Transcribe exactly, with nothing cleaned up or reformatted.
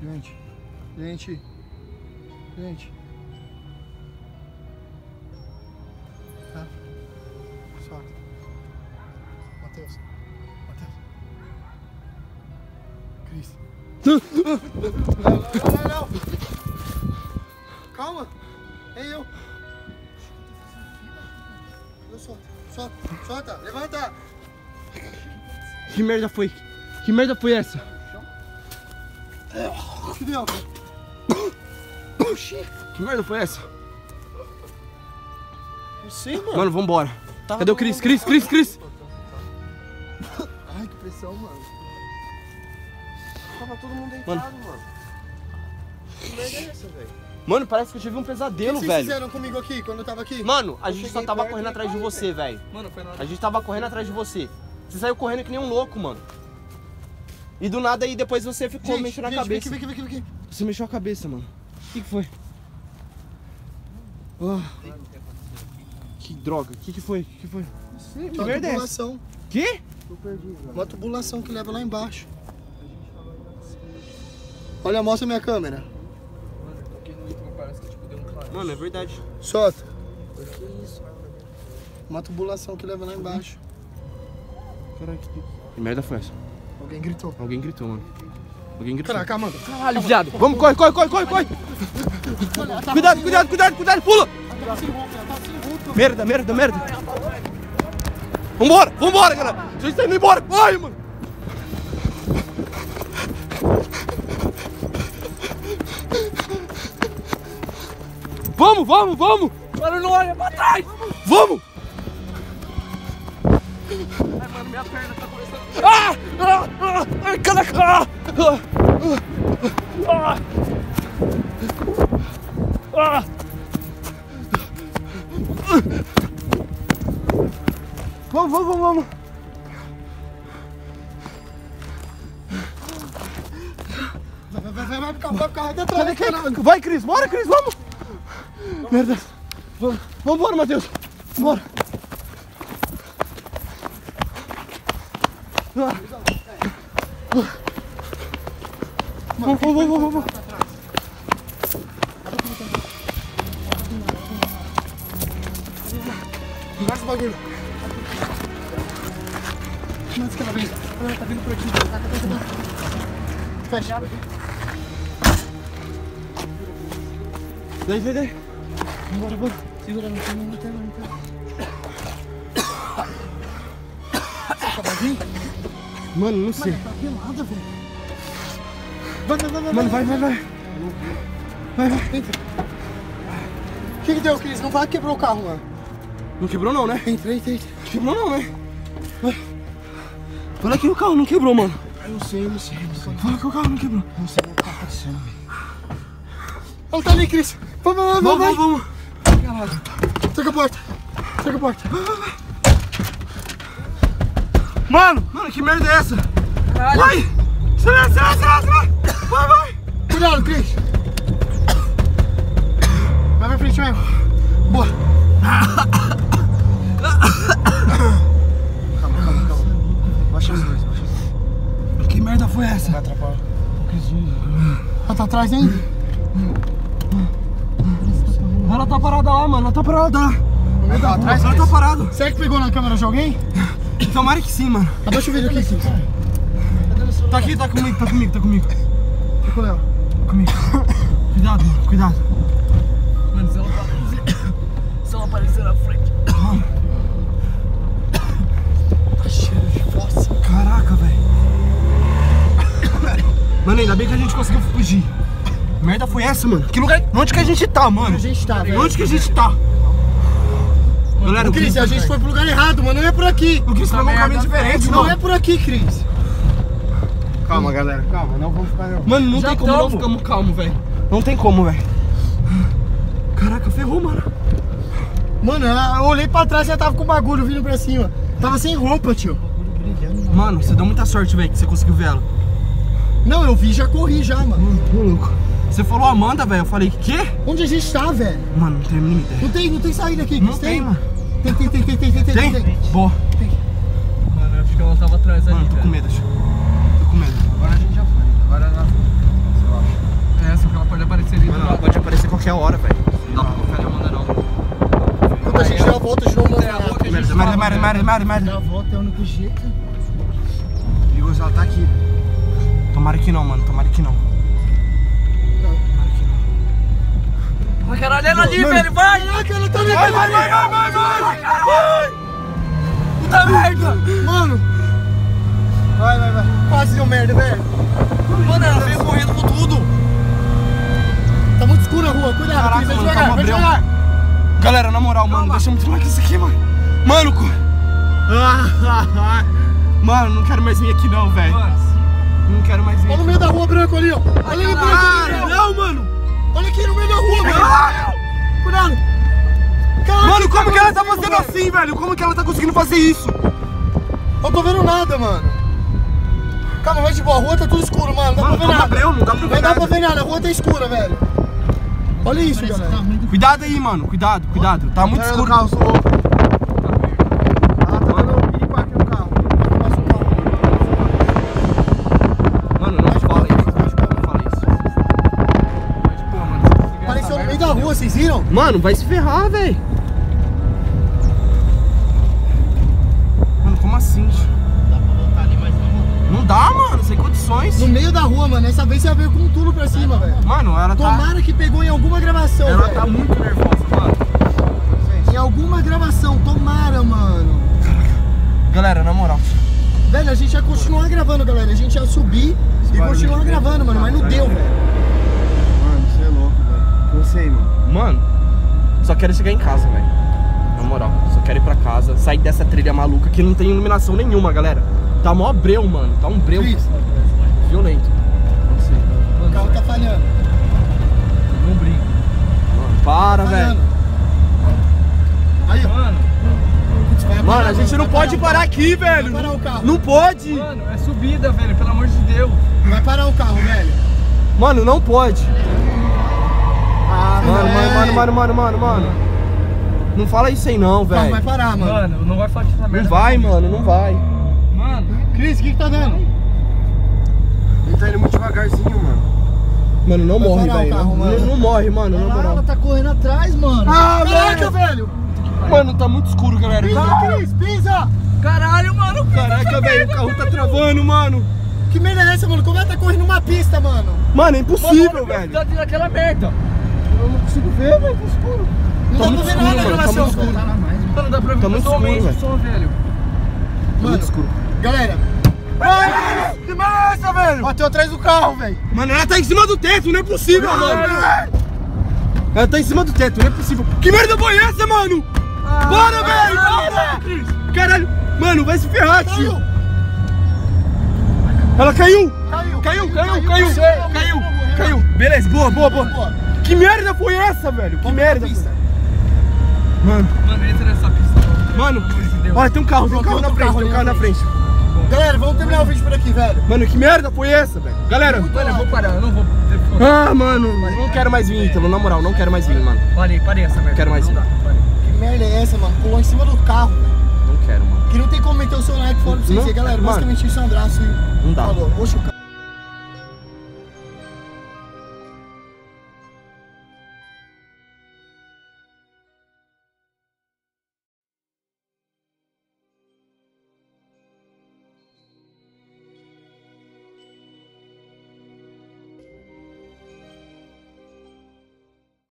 Gente, gente, gente. Tá. Solta. Matheus. Matheus. Cris. Não, não, não, não. Calma. É eu. Solta, solta, solta, levanta. Que merda foi? Que merda foi essa? Que deu? Oxi, que merda foi essa? Não sei, mano. Mano, vambora. Tava Cadê o no- Cris? Cris, Cris, Cris. Ai, que pressão, mano. Tava todo mundo deitado, Mano. mano. Que merda é essa, velho? Mano, parece que eu tive um O que pesadelo, vocês velho. fizeram comigo aqui quando eu tava aqui? Mano, a gente só cheguei tava perto correndo e atrás de parei, você, velho. Mano, foi na hora. A gente tava correndo atrás de você. Você saiu correndo que nem um louco, mano. E do nada aí depois você ficou Gente, mexendo a gente, cabeça. Vem aqui, vem aqui, vem aqui. Você mexeu a cabeça, mano. O que, que foi? Ah. Que droga. O que, que foi? O que, que foi? Que merda é essa? tubulação. Que? Uma tubulação que leva lá embaixo. Olha, mostra minha câmera. Mano, eu toquei no ícone, parece que tipo deu um claro. Mano, é verdade. Solta. Uma tubulação que leva lá embaixo. Caralho, que... que merda foi essa? Alguém gritou. Alguém gritou, mano. Alguém gritou. Caraca, mano. Caralho, viado. Vamos, corre, corre, corre, corre, corre. Cuidado, cuidado, cuidado, cuidado. Pula. Merda, merda, merda. Vambora, vambora, galera. A gente tá indo embora. Corre, mano. Vamos, vamos, vamos. Mano, não olha pra trás. Vamos. Ai, mano, minha perna tá começando. Ah! Ah! Ah! Ai, caraca! Ah! Ah! Ah! Vamos, vamos, vamos, vamos! Vai, vai, vai, vai pro carro, vai pro carro, vai atrás, caralho. Vai, Cris, bora, Cris, vamos! Merda! Vamos, vamos embora, Matheus! Bora! Ah. Vamos, vamos, vamos, vamos! Vai esse bagulho. Mas que ela vem. Ela tá vindo por aqui. Tá, tá, tá, tá. Fecha. Daí, daí, daí! Bora, bora! Segura, não tem, não tem, não tem. Tá vazio? Mano, não sei. Tá pelada, velho. Vai, vai, vai, vai. Mano, vai, vai, vai! Vai, vai! Entra. O que que deu, Cris? Não vai quebrar o carro, mano. Não quebrou não, né? Entra, entra, entra. Quebrou não, né? Vai. Fala aqui o carro não quebrou, mano. Eu não sei, eu não sei, eu não sei. Fala que o carro não quebrou. Eu não sei o que tá acontecendo, velho. Ela tá ali, Cris. Vai, vai, vai, Vamos, vai. vamos, vamos! Caralho! Tranca a porta. Tranca a porta. Mano! Mano, que merda é essa? Caralho! Vai! Acelera, acelera, acelera, acelera! Vai, vai! Cuidado, Cris. Vai pra frente mesmo. Boa. Calma, calma, calma. Baixa as luzes, baixa as luzes. Que merda foi essa? Vai atrapalhar. Ela tá atrás ainda? Ela tá parada lá, mano. Ela tá parada lá. Ela tá atrás? Ela tá parada. Será que pegou na câmera de alguém? Tomara que sim, mano. Abaixa o vídeo aqui, Cris. Tá aqui, tá comigo, tá comigo, tá comigo. Tá com o Léo. Tá comigo. Cuidado, mano. Cuidado. Mano, se ela aparecer. Se ela aparecer na frente. Tá cheiro de fossa. Caraca, velho. Mano, ainda bem que a gente conseguiu fugir. Que merda foi essa, mano? Que lugar? Onde que a gente tá, mano? Onde a gente tá, velho? Onde que a gente tá? Galera, Ô, Cris, a gente foi pro lugar errado, mano. Não é por aqui. O Cris pegou um caminho diferente, Não mano. é por aqui, Cris. Calma, galera. Calma, não vamos ficar... Mano, não Já tem como não tamo. ficarmos calmos, velho. Não tem como, velho. Caraca, ferrou, mano. Mano, eu olhei pra trás e ela tava com o bagulho vindo pra cima. Tava sem roupa, tio. Mano, você deu muita sorte, velho, que você conseguiu ver ela. Não, eu vi e já corri já, mano. Ô, louco. Você falou Amanda, velho. Eu falei, quê? Onde a gente tá, velho? Mano, não tem a mínima ideia. Não tem, não tem saída aqui, Não Cris. tem, mano. Tem, tem, tem, tem, tem, tem, tem, Tem? tem. Boa. Mano, eu acho que ela tava atrás ali. Mano, tô com velho. medo, tio. Tô com medo. Agora a gente já foi. Agora ela... Eu acho. pode aparecer ali. Mano, ela pode aparecer qualquer hora, velho. Não dá pra confiar na Amanda, não. Quando a gente der a volta de novo, nós É, a vamos. volta a gente Merda, fala, merda, merda, merda, merda, merda. Dar a volta é o único jeito. Perigoso, ela tá aqui. Tomara que não, mano. Tomara que não. Tomara que não. Ai, caralho, ela ali, velho, vai! Caraca, ela tá ali. Vai, vai, vai, vai, vai, vai! Vai! Puta merda! Mano, Vai, vai, vai. quase deu merda, velho. Mano, ela veio correndo com tudo! Tá muito escuro a rua, cuidado. Caraca, Cris, vai mano, devagar, tá uma vai breu. devagar. Galera, na moral, mano, deixa eu muito mais que isso aqui, mano. Mano, co... Mano, não quero mais vir aqui não, velho. Não quero mais vir Olha no aqui. meio da rua branco ali, ó. Olha ali, branco ali, Cara, ó. não, mano. Olha aqui no meio da rua, velho. Cuidado. Caraca, Mano, como que ela tá velho? fazendo assim, velho? Como que ela tá conseguindo fazer isso? Eu tô vendo nada, mano. Calma, vai de boa. A rua tá tudo escuro, mano. Não dá Mano, pra ver tá nada. breu, não dá pra ver Não dá nada. pra ver nada. A rua tá escura, velho. Olha isso, galera. Cuidado aí, mano. Cuidado, cuidado. Tá muito escuro. Carro, sou louco. Ela tá dando pico aqui no carro. Passa o carro. Mano, não fala isso. Não fala isso. Apareceu no meio da rua, vocês viram? Mano, vai se ferrar, velho. Mano, como assim? Dá pra voltar ali, mas não. Não dá, mano. Sem condições. No meio da rua, mano. Essa vez você veio com tudo pra cima, velho. Mano, ela tá... Tomara que pegou em alguma gravação, Ela velho. tá muito nervosa, mano. Em alguma gravação, tomara, mano. Galera, na moral. Velho, a gente ia continuar gravando, galera. A gente ia subir e continuar gravando, mano. Mas não deu, velho. Mano, você é louco, velho. Cansei, mano. Mano, só quero chegar em casa, velho. Na moral, só quero ir pra casa, sair dessa trilha maluca que não tem iluminação nenhuma, galera. Tá mó breu, mano. Tá um breu Cris, violento. o carro tá falhando. Não brinca. Mano, para, velho. Falhando. Aí, ó. Mano, Putz, vai Mano, parar, a gente vai não pode o parar carro. aqui, velho. Vai parar o carro. Não pode. mano, é subida, velho, pelo amor de Deus. Vai parar o carro, velho. Mano, não pode. Ah, Mano, mano, velho. mano, mano, mano, mano, mano. Não fala isso aí não, O carro vai velho. parar, mano. Mano, não vai falar essa Não merda. vai, mano, não vai. Mano, Cris, o que que tá dando? Ele tá indo muito devagarzinho, mano. Mano, não Vai morre, parar o velho. carro, Não, mano. não morre, mano, na Ah, moral. ela tá correndo atrás, mano. Ah, Caraca, velho. Mano, tá muito escuro, galera. Pisa, Cris, pisa. caralho, mano. Caraca, velho, o carro tá travando, mano. Que merda é essa, mano? Como ela tá correndo numa pista, mano? Mano, é impossível, velho. Tá daquela merda. Eu não consigo ver, velho, tá escuro. Não Tá dá muito pra ver escuro, nada na mano, tá gravação, muito escuro. velho. Mano, dá pra ver Tá muito pessoalmente escuro, o som, velho. Tá Mano, muito escuro. galera. Ai, que merda é essa, velho? Bateu atrás do carro, velho. Mano, ela tá em cima do teto, não é possível, mano. Ela tá em cima do teto, não é possível. Que merda foi essa, mano? Bora, velho! Bora! Caralho! Mano, vai se ferrar, tio! Caiu. Ela caiu! Caiu. Caiu, caiu, caiu! Caiu. Caiu! Caiu! Beleza, boa, boa, boa! Boa. Que merda foi essa, velho? Que merda! pista. Mano, Mano, entra nessa pista. mano! Pelo amor de Deus. Olha, tem um carro, tem um Tem carro na outro frente, carro tem um ali carro na na frente. Galera, vamos terminar o vídeo por aqui, velho. Mano, que merda foi essa, velho? Galera! Mano, eu vou parar, eu não vou. Ah, mano! Não quero mais vir, Ítalo, na moral, não quero mais vir, mano. Parei, parei essa merda. Quero mais não ir. dá, parei. Que merda é essa, mano? Pulou em cima do carro, velho. Não quero, mano. Que não tem como meter o seu like fora pra vocês. Não, E, galera, mano. basicamente isso é um abraço e Não dá. falou. Oxe, o carro.